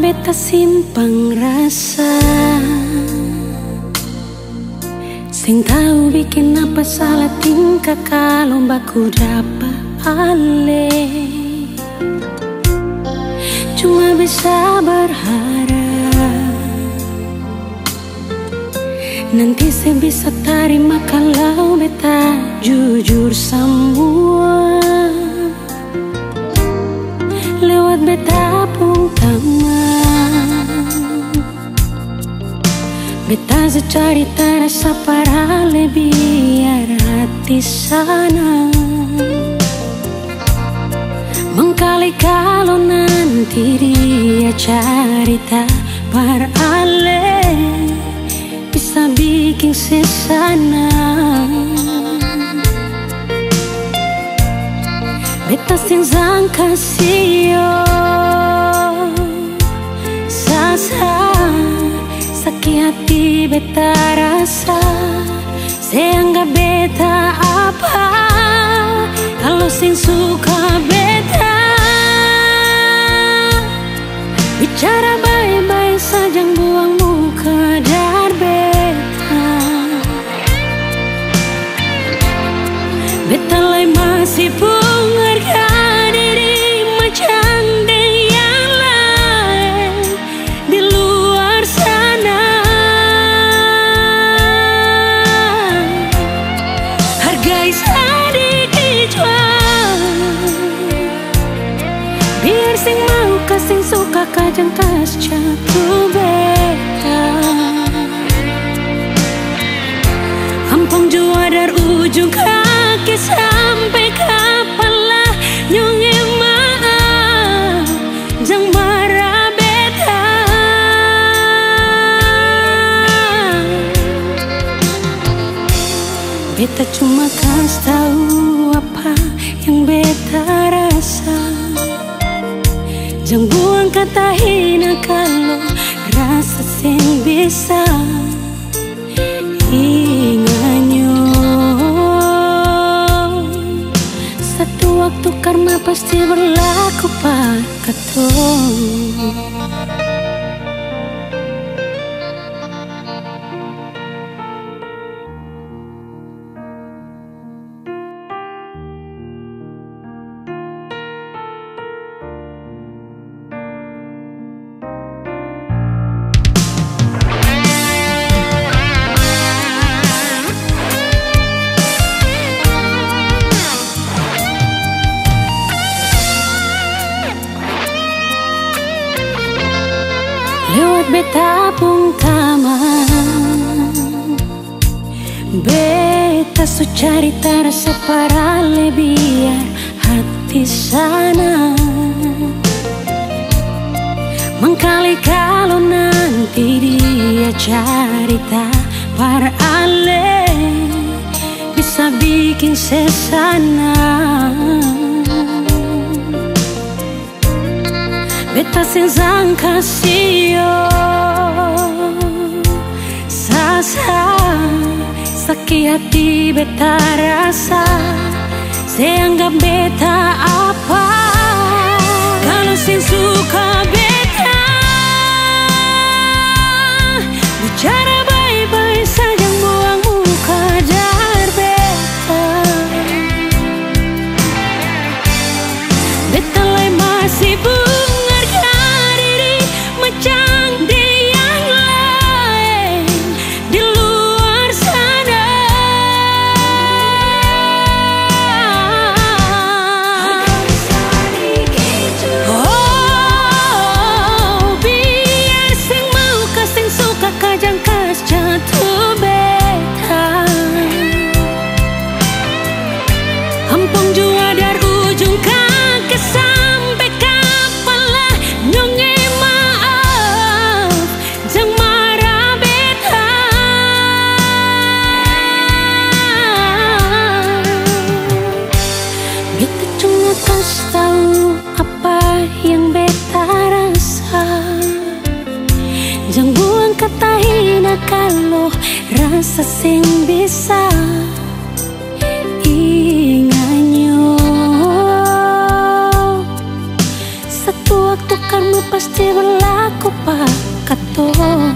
beta simpang rasa, sing tahu bikin apa salah tingkah kalau baku dapat ale. Cuma bisa berharap nanti saya bisa terima kalau beta jujur semua lewat beta pun taman. Beta secarita rasa para biar hati sana mengkali kalau nanti dia carita parale bisa bikin sesana. Beta sing sangka sio sasa sakit hati beta rasa seanggap beta apa kalau sing suka beta bicara baik-baik saja buang muka dar beta. Beta lai masih pun harga diri macam yang lain di luar sana. Hargai sedikit jual biar sing mau kasing suka kajang kas jatuh beta. Ampang jua dari ujung kaki sampai kepala nyonge maaf jang marah beta. Beta cuma kasih tahu apa yang beta rasa. Jangan buang kata hina kalau rasa sing bisa inganyo. Satu waktu karma pasti berlaku pak katong. Lewat beta pun taman, beta su carita rasa parale biar hati sana mengkali kalau nanti dia carita parale bisa bikin sesana. Beta sing sangka sio sasa sakit hati beta rasa seanggap beta apa kalau sing suka beta bicara baik-baik saja buang muka dar beta. Beta lai masih kalau rasa sing bisa inganyo. Satu waktu karma pasti berlaku apa kato